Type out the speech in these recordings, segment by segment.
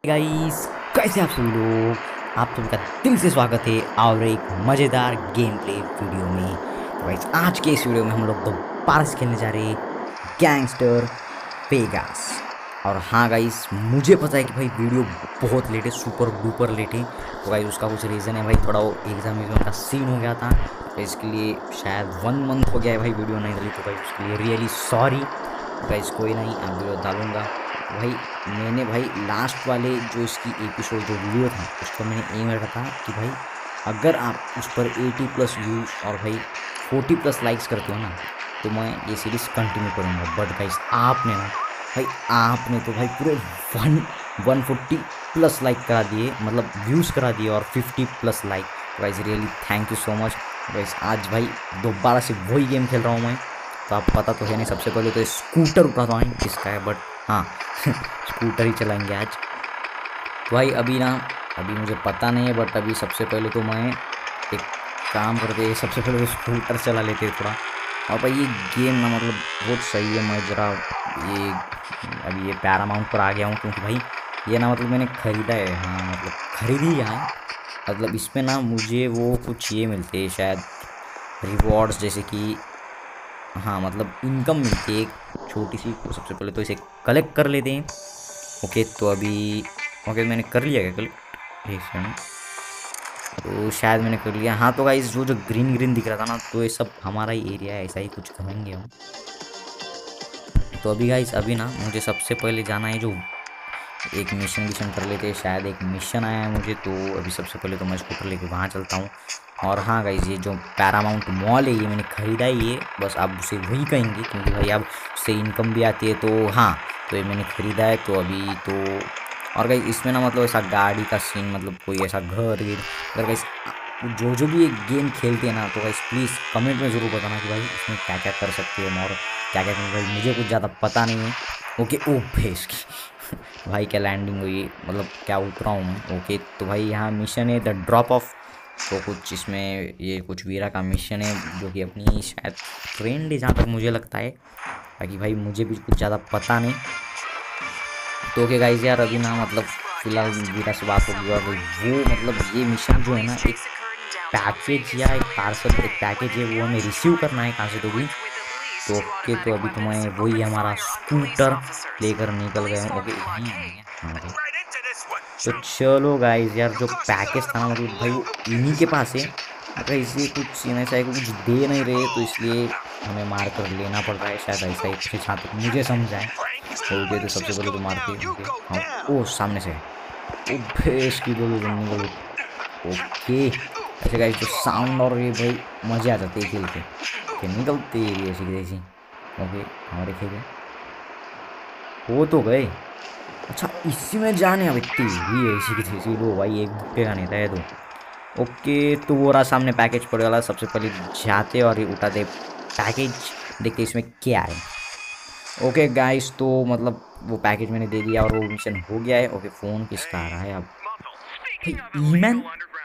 Guys, कैसे आप सभी लोग। आप सबका दिल से स्वागत है और एक मज़ेदार गेम प्ले वीडियो में। तो गाइस, आज के इस वीडियो में हम लोग दोबारा से खेलने जा रहे हैं गैंगस्टर वेगास। और हाँ गाइस, मुझे पता है कि भाई वीडियो बहुत लेट है, सुपर डुपर लेट है। तो गाइस उसका कुछ रीज़न है भाई, थोड़ा वो एग्जाम का सीन हो गया था, तो इसके लिए शायद 1 मंथ हो गया है भाई वीडियो नहीं डाली। तो भाई उसके लिए रियली सॉरी गाइस। कोई नहीं, अब वीडियो डालूंगा भाई। मैंने भाई लास्ट वाले जो इसकी एपिसोड जो वीडियो था उसका मैंने एम रखा था कि भाई अगर आप उस पर 80+ व्यूज़ और भाई 40+ लाइक्स करते हो ना, तो मैं ये सीरीज़ कंटिन्यू करूँगा। बट गाइस आपने तो भाई पूरे 140+ लाइक करा दिए, मतलब व्यूज़ करा दिए, और 50+ like. Guys really thank you so much guys. आज भाई दोबारा से वही गेम खेल रहा हूँ मैं। तो आप पता तो है नहीं, सबसे पहले तो स्कूटर उठाता हूँ किसका है, बट हाँ स्कूटर ही चलाएंगे आज। तो भाई अभी मुझे पता नहीं है, बट अभी सबसे पहले तो मैं एक काम करते हैं, सबसे पहले तो स्कूटर चला लेते हैं थोड़ा। और भाई ये गेम ना मतलब बहुत सही है। मैं ज़रा ये अभी ये पैरामाउंट पर आ गया हूँ, क्योंकि भाई ये ना मतलब मैंने ख़रीदा है। हाँ मतलब ख़रीद ही है, मतलब इसमें ना मुझे वो कुछ ये मिलते हैं शायद रिवॉर्ड्स, जैसे कि हाँ मतलब इनकम मिलती है एक छोटी सी। तो सबसे पहले तो इसे कलेक्ट कर लेते हैं। ओके तो अभी ओके मैंने कर लिया क्या कलेक्ट, एक सेकंड। तो शायद मैंने कर लिया। हाँ तो गाइस जो जो ग्रीन ग्रीन दिख रहा था ना, तो ये सब हमारा ही एरिया है, ऐसा ही कुछ कहेंगे हम। तो अभी गाइस अभी ना मुझे सबसे पहले जाना है, जो एक मिशन कर लेते हैं। शायद एक मिशन आया है मुझे, तो अभी सबसे पहले तो मैं स्कूटर लेके वहाँ चलता हूँ। और हाँ गाइज, ये जो पैरामाउंट मॉल है ये मैंने ख़रीदा ही है, बस आप उसे वही कहेंगे, क्योंकि भाई अब उससे इनकम भी आती है। तो हाँ, तो ये मैंने ख़रीदा है। तो अभी तो और गाइज इसमें ना मतलब ऐसा गाड़ी का सीन, मतलब कोई ऐसा घर अगर गाइज जो भी एक गेम खेलते हैं ना, तो गाइज प्लीज़ कमेंट में ज़रूर बताना कि भाई इसमें क्या क्या कर सकते हैं और क्या क्या करना। भाई मुझे कुछ ज़्यादा पता नहीं है। ओके ओ भेज की भाई क्या लैंडिंग हुई, मतलब क्या उतरा हूँ मैं। ओके तो भाई यहाँ मिशन है द ड्रॉप ऑफ। तो कुछ इसमें ये कुछ वीरा का मिशन है, जो कि अपनी शायद फ्रेंड है जहाँ तक मुझे लगता है, बाकी भाई मुझे भी कुछ ज़्यादा पता नहीं। तो ओके गाइज यार, अभी ना मतलब फ़िलहाल वीरा से बात होगी, और वो मतलब ये मिशन जो है ना, एक पैकेज या एक पार्सल, एक पैकेज है, वो हमें रिसीव करना है कहाँ से तो भी। तो ओके तो अभी तो मैं वही हमारा स्कूटर लेकर निकल गया हूँ। ओके यहीं आएंगे क्या? हाँ ओके। तो चलो गाइज यार, जो पैकेज था ना मतलब भाई वो इन्हीं के पास है, मगर इसलिए कुछ सीन ऐसा है कि कुछ दे नहीं रहे, तो इसलिए हमें मार कर लेना पड़ रहा है, शायद ऐसा ही कुछ है जहाँ तक मुझे समझ आए। ओके तो सबसे पहले तो मारते हैं। ओके हाँ, ओ सामने से ओ भैंस की बोलो तुम निकलो। ओके ऐसे गाइस जो साउंड और ये भाई मज़े आ जाते हैं खेल के। ओके निकलते ही ऐसी की तैसी। ओके हमारे खेल हो तो गए। अच्छा इसी में जाने, अब इतनी ही ऐसी की तैसी लो भाई, एक बुक्के का नहीं था ये तो। ओके तो वो रहा सामने पैकेज पड़े वाला, सबसे पहले जाते और ये उठाते पैकेज, देखते इसमें क्या है। ओके गाइस तो मतलब वो पैकेज मैंने दे दिया और वो मिशन हो गया है। ओके फ़ोन किसका आ रहा है अब, भाई ईमैन।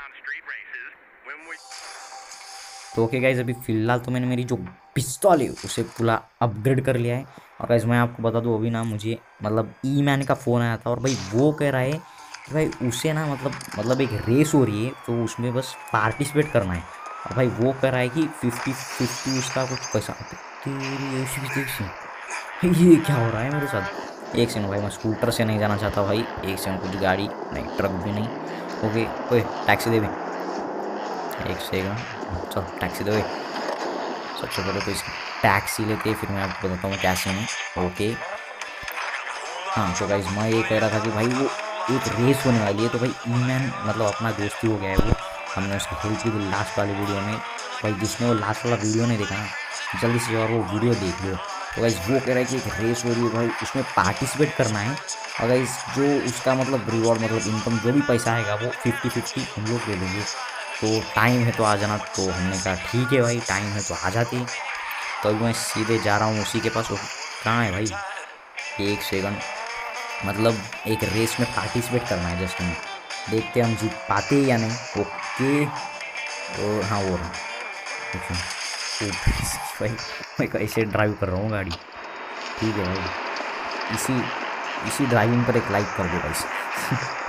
तो ओके गाइज, अभी फ़िलहाल तो मैंने मेरी जो पिस्तौल है उसे पूरा अपग्रेड कर लिया है। और गाइज मैं आपको बता दूँ, अभी ना मुझे मतलब ई मैन का फ़ोन आया था, और भाई वो कह रहा है कि भाई उसे ना मतलब एक रेस हो रही है, तो उसमें बस पार्टिसिपेट करना है। और भाई वो कह रहा है कि 50-50 उसका कुछ पैसा। तेरी ऐसी की तैसी, ये क्या हो रहा है मेरे साथ। एक सेकंड भाई, मैं स्कूटर से नहीं जाना चाहता भाई, एक सेकंड, कुछ गाड़ी नहीं, ट्रक भी नहीं। ओके ओए टैक्सी दे भी, एक सेकंड चल टैक्सी दे। सबसे पहले तो इसकी टैक्सी लेते हैं, फिर मैं आपको बताता हूँ क्या सीन है। ओके हाँ तो गाइज मैं ये कह रहा था कि भाई वो एक रेस होने वाली है, तो भाई ईमैन मतलब अपना दोस्ती हो गया है वो, हमने उसकी हेल्प की थी लास्ट वाली वीडियो में। भाई जिसने वो लास्ट वाला वीडियो नहीं देखा ना, जल्दी से और वो वीडियो देख लो। तो गाइज वो कह रहा है कि एक रेस हो रही है भाई, उसमें पार्टिसिपेट करना है। और गाइज जो उसका मतलब रिवॉर्ड, मतलब इनकम, जो भी पैसा आएगा वो 50-50 हम लोग दे देंगे। तो टाइम है तो आ जाना। तो हमने कहा ठीक है भाई, टाइम है तो आ जाती। तो अभी मैं सीधे जा रहा हूँ उसी के पास। वो कहाँ है भाई, एक सेकंड, मतलब एक रेस में पार्टिसिपेट करना है जस्ट हमें, देखते हम जीत पाते हैं या नहीं। ओके और हाँ वो रहा। ओके ओ भाई मैं कैसे ड्राइव कर रहा हूँ गाड़ी। ठीक है भाई, इसी इसी ड्राइविंग पर एक लाइक कर दो भाई।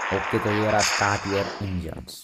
ओके तो यार स्टार्ट योर इंजन्स।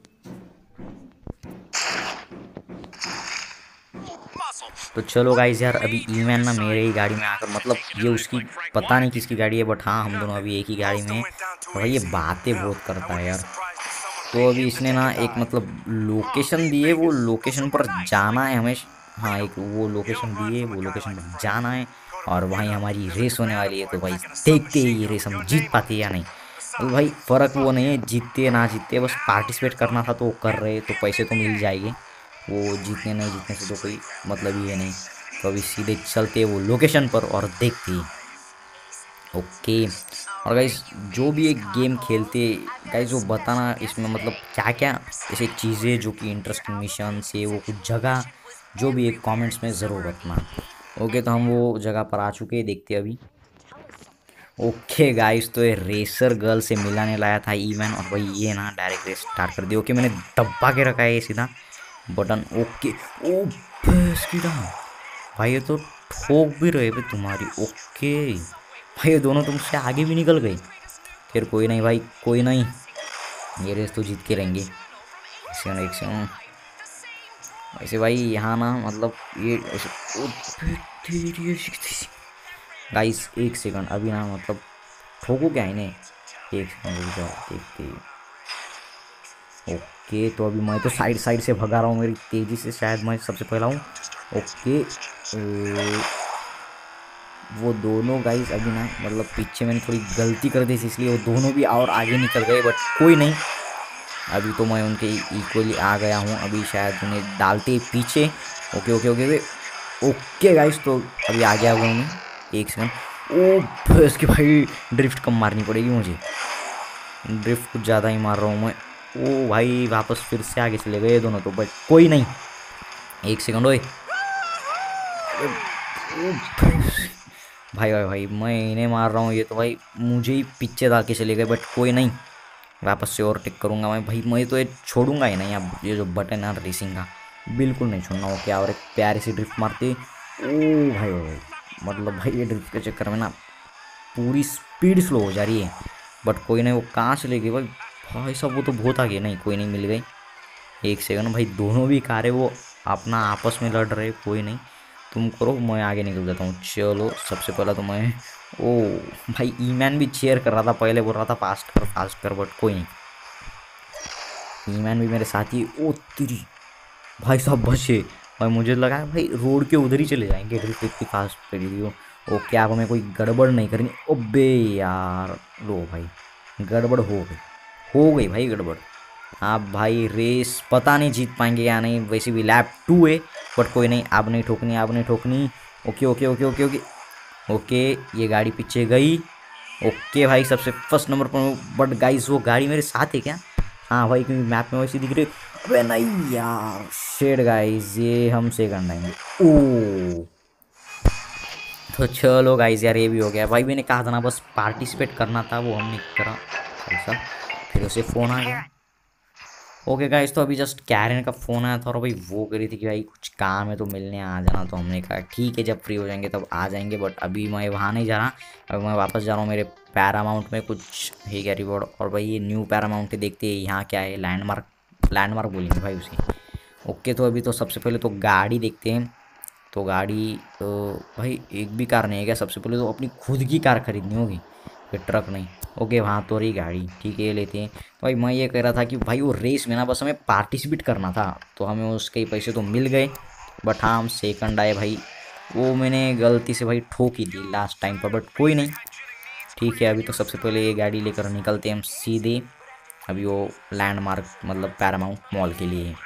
तो चलो गाइज यार, अभी ईमैन ना मेरे ही गाड़ी में आकर, मतलब ये उसकी पता नहीं किसकी गाड़ी है, बट हाँ हम दोनों अभी एक ही गाड़ी में हैं। और भाई ये बातें बहुत करता है यार। तो अभी इसने ना एक मतलब लोकेशन दी है, वो लोकेशन पर जाना है हमें। हाँ एक वो लोकेशन दी है, वो लोकेशन पर जाना है और वहीं हमारी रेस होने वाली है। तो भाई देखते हैं ये रेस हम जीत पाते हैं या नहीं। अभी भाई फ़र्क वो नहीं है जीतते ना जीतते, बस पार्टिसिपेट करना था तो वो कर रहे, तो पैसे तो मिल जाएंगे। वो जीतने नहीं जीतने से तो कोई मतलब ही है नहीं। तो अभी सीधे चलते हैं वो लोकेशन पर और देखते हैं। ओके। और गाइस जो भी एक गेम खेलते गाइस वो बताना इसमें मतलब क्या क्या ऐसे चीज़ें जो कि इंटरेस्टिंग मिशन से वो कुछ जगह जो भी एक कमेंट्स में ज़रूर बताना। ओके तो हम वो जगह पर आ चुके हैं, देखते हैं अभी। ओके गाइस तो ये रेसर गर्ल से मिलाने लाया था ईमैन, और भाई ये ना डायरेक्ट रेस स्टार्ट कर दी। ओके मैंने दबा के रखा है ये सीधा बटन। ओके ओ भैंस की डांग। भाई ये तो ठोक भी रहे भाई तुम्हारी। ओके भाई ये दोनों तुमसे आगे भी निकल गए। फिर कोई नहीं भाई, कोई नहीं, ये रेस तो जीत के रहेंगे। एक सेकंड वैसे भाई यहाँ ना मतलब ये ऐसे गाइस एक सेकंड अभी ना मतलब ठोको क्या इन्हें। एक सेकंड रुक जाओ देखते हैं। ओके तो अभी मैं तो साइड साइड से भगा रहा हूँ, मेरी तेज़ी से शायद मैं सबसे पहला हूँ। ओके वो दोनों गाइस अभी ना मतलब पीछे मैंने थोड़ी गलती कर दी थी, इसलिए वो दोनों भी और आगे निकल गए, बट कोई नहीं, अभी तो मैं उनके इक्वली आ गया हूँ। अभी शायद उन्हें डालते ही पीछे। Okay okay okay okay guys तो अभी आ गया हूँ मैं। एक सेकंड ओ इसके भाई ड्रिफ्ट कम मारनी पड़ेगी मुझे, ड्रिफ्ट कुछ ज़्यादा ही मार रहा हूँ मैं। ओ भाई वापस फिर से आगे चले गए दोनों तो, बट कोई नहीं। एक सेकंड ओए भाई भाई भाई मैं इन्हें मार रहा हूँ, ये तो भाई मुझे ही पीछे डाल के चले गए, बट कोई नहीं, वापस से ओवरटेक करूँगा मैं भाई। मैं तो ये छोड़ूंगा ही नहीं, अब ये जो बटन है रेसिंग का बिल्कुल नहीं छोड़ना। हो क्या और एक प्यारी सी ड्रिफ्ट मारती। ओ भाई भाई मतलब भाई ये ड्रिफ्ट के चक्कर में ना पूरी स्पीड स्लो हो जा रही है, बट कोई नहीं। वो कहाँ चले गई भाई, भाई साहब वो तो बहुत आगे, नहीं कोई नहीं मिल गई। एक सेकंड भाई दोनों भी कारें वो अपना आपस में लड़ रहे, कोई नहीं तुम करो मैं आगे निकल जाता हूँ। चलो सबसे पहला तो मैं ओ भाई ईमैन भी चेयर कर रहा था, पहले बोल रहा था फास्ट कर, बट कोई नहीं, ईमैन भी मेरे साथ ही। ओ तेरी भाई साहब बचे भाई, मुझे लगा भाई रोड के उधर ही चले जाएंगे, ड्रिफ्ट इतनी फास्ट करी थी वो। ओके आप हमें कोई गड़बड़ नहीं करनी। ओबे यार लो भाई गड़बड़ हो गई भाई गड़बड़। आप भाई रेस पता नहीं जीत पाएंगे या नहीं, वैसे भी लैप 2 है, बट कोई नहीं, आप नहीं ठोकनी आप नहीं ठोकनी। Okay okay okay okay okay okay ये गाड़ी पीछे गई। ओके भाई सबसे फर्स्ट नंबर पर, बट गाइस वो गाड़ी मेरे साथ है क्या। हाँ भाई क्योंकि मैप में वैसी दिख रही। अबे नहीं यार शेड गाइस ये हम सेकंड आएंगे। ओ तो चलो गाइस यार ये भी हो गया भाई, मैंने कहा था ना बस पार्टिसिपेट करना था, वो हमने करा ऐसा। फिर उसे फ़ोन आ गया। ओके गाइस तो अभी जस्ट कैरन का फ़ोन आया था और भाई वो कह रही थी कि भाई कुछ काम है तो मिलने आ जाना, तो हमने कहा ठीक है जब फ्री हो जाएंगे तब आ जाएंगे, बट अभी मैं वहाँ नहीं जा रहा। अब मैं वापस जा रहा हूँ मेरे पैरामाउंट में, कुछ है क्या रिवॉर्ड। और भाई ये न्यू पैरामाउंट है, देखते हैं यहाँ क्या है। लैंडमार्क बोलेंगे भाई उसे। ओके तो अभी तो सबसे पहले तो गाड़ी देखते हैं। तो गाड़ी भाई एक भी कार नहीं है क्या, सबसे पहले तो अपनी खुद की कार खरीदनी होगी, फिर ट्रक नहीं। ओके वहाँ तो रही गाड़ी, ठीक है ये लेते हैं। तो भाई मैं ये कह रहा था कि भाई वो रेस में ना बस हमें पार्टिसिपेट करना था, तो हमें उसके पैसे तो मिल गए, बट हाँ हम सेकंड आए भाई। वो मैंने गलती से भाई ठोक ही दी लास्ट टाइम पर, बट कोई नहीं, ठीक है। अभी तो सबसे पहले ये गाड़ी लेकर निकलते हैं हम सीधे, अभी वो लैंडमार्क मतलब पैरामाउंट मॉल के लिए।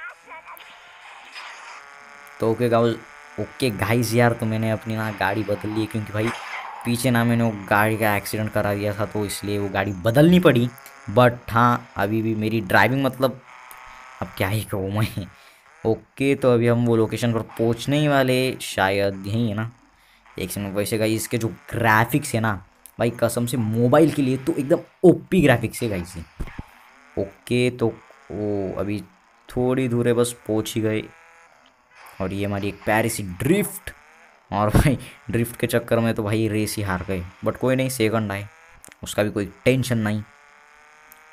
तो ओके गाइस यार तो मैंने अपनी ना गाड़ी बदल ली, क्योंकि भाई पीछे ना मैंने वो गाड़ी का एक्सीडेंट करा दिया था, तो इसलिए वो गाड़ी बदलनी पड़ी। बट हाँ अभी भी मेरी ड्राइविंग मतलब अब क्या ही कहूँ मैं। ओके तो अभी हम वो लोकेशन पर पहुँचने ही वाले शायद, यहीं है ना। एक सेकंड वैसे गाइस इसके जो ग्राफिक्स है ना भाई कसम से मोबाइल के लिए तो एकदम ओपी ग्राफिक्स है गाइस। ओके तो वो अभी थोड़ी दूर है बस पहुँच ही गए, और ये हमारी एक प्यारी सी ड्रिफ्ट। और भाई ड्रिफ्ट के चक्कर में तो भाई रेस ही हार गए, बट कोई नहीं सेकंड आए, उसका भी कोई टेंशन नहीं।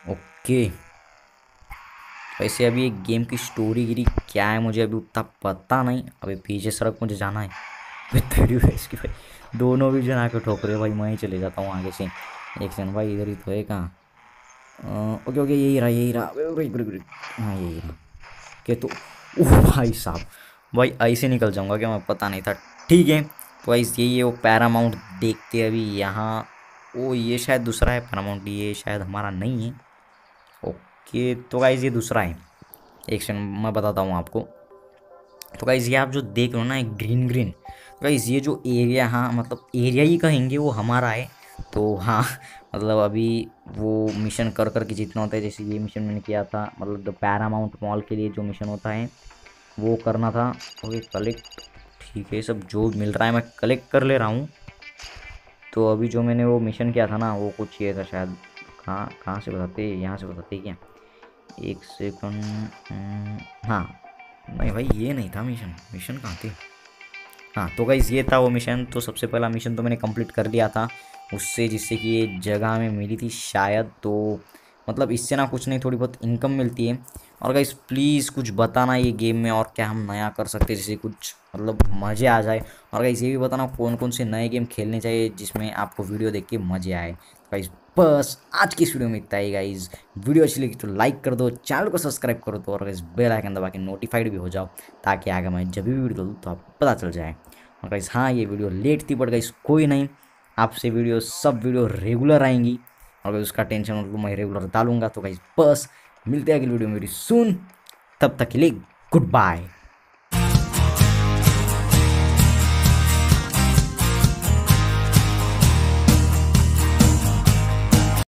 ओके, वैसे अभी एक गेम की स्टोरी गिरी क्या है मुझे अभी उतना पता नहीं। अभी पीछे सड़क मुझे जाना है। तेरी भैंस की भाई, दोनों भी जन आके ठोक रहे हो भाई, मैं ही चले जाता हूँ आगे से। एक सेकंड भाई, इधर ही तो है कहाँ। ओके ओके, यही रहा यही रहा। हाँ यही रहा के तो। ओह भाई साहब, भाई ऐसे निकल जाऊंगा क्या मैं, पता नहीं था। ठीक है, तो भाई यही है वो पैरामाउंट। देखते हैं अभी यहाँ। ओ ये शायद दूसरा है पैरामाउंट, ये शायद हमारा नहीं है। ओके तो गाइज ये दूसरा है। एक सेकंड मैं बताता हूँ आपको। तो गाइज ये आप जो देख रहे हो ना, एक ग्रीन ग्रीन, तो गाइज ये जो एरिया, हाँ मतलब एरिया ही कहेंगे, वो हमारा है। तो हाँ मतलब अभी वो मिशन कर कर के जितना होता है, जैसे ये मिशन मैंने किया था, मतलब द पैरामाउंट मॉल के लिए जो मिशन होता है वो करना था। ओके कलेक्ट, ठीक है, सब जो मिल रहा है मैं कलेक्ट कर ले रहा हूँ। तो अभी जो मैंने वो मिशन किया था ना, वो कुछ ये था शायद। कहाँ कहाँ से बताते, यहाँ से बताते क्या। एक सेकंड। हाँ नहीं भाई, ये नहीं था मिशन, मिशन कहाँ थी। हाँ तो गाइज़ ये था वो मिशन। तो सबसे पहला मिशन तो मैंने कंप्लीट कर लिया था उससे, जिससे कि ये जगह हमें मिली थी शायद। तो मतलब इससे ना कुछ नहीं, थोड़ी बहुत इनकम मिलती है। और गाइज़ प्लीज़ कुछ बताना ये गेम में और क्या हम नया कर सकते हैं, जैसे कुछ मतलब मज़े आ जाए। और गाइज़ ये भी बताना कौन कौन से नए गेम खेलने चाहिए जिसमें आपको वीडियो देख के मज़े आए। तो गाइज़ बस आज की इस वीडियो में इतना ही गाइज़। वीडियो अच्छी लगी तो लाइक कर दो, चैनल को सब्सक्राइब कर दो, और गाइज़ बेल आइकन दबा के नोटिफाइड भी हो जाओ, ताकि आगे मैं जब भी वीडियो डालूँ तो आपको पता चल जाए। और गाइस हाँ ये वीडियो लेट थी, बट गाइस कोई नहीं, आपसे वीडियो सब वीडियो रेगुलर आएंगी। और गाइस उसका टेंशन मतलब मैं रेगुलर डालूंगा। तो गाइस बस मिलते हैं अगली वीडियो मेरी सुन, तब तक के लिए गुड बाय।